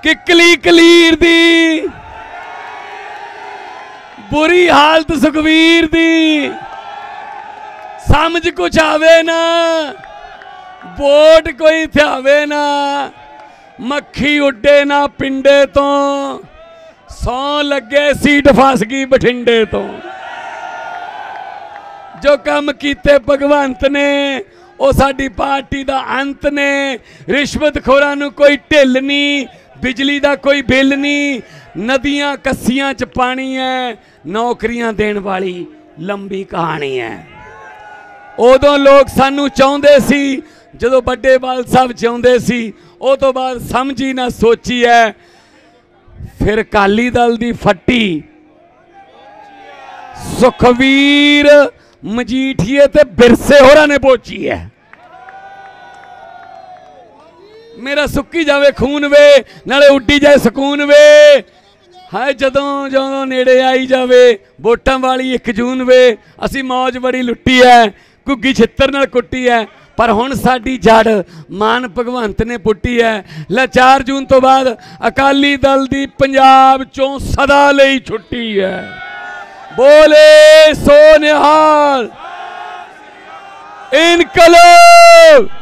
किकली कलीर दी, बुरी हालत सुखवीर दी, समझ कुछ आवे ना, वोट कोई थ्यावे ना, मक्खी उड्डे ना पिंडे तो, सौ लगे सीट फस गई बठिंडे तो। जो काम कीते भगवंत ने वो साडी पार्टी दा अंत ने। रिश्वतखोरां नूं कोई ढिल नहीं, बिजली दा कोई बिल नहीं, नदियां कस्सियां च पानी है, नौकरियां देण वाली लंबी कहानी है। उदों लोग सानू चाहुंदे सी जदों बड़े बाल साहब चाहुंदे सी, उस तो बाद समझी ना सोची है। फिर अकाली दल दी फट्टी सुखवीर मजीठिए ते बिरसे होरां ने पोची है। मेरा सुक्की जावे खून वे, नाले उड्डी जाए सुकून वे। हाय जदों जदों नेड़े आई जावे वोटां वाली 1 जून वे, असी मौज बड़ी लुट्टी है, घुग्गी छित्तर नाल कुट्टी है, पर हुण साडी जड़ मान भगवंत ने पुट्टी है। लै 4 जून तो बाद अकाली दल दी पंजाब चों सदा लई छुट्टी है। बोले सो निहाल, इनकलाब।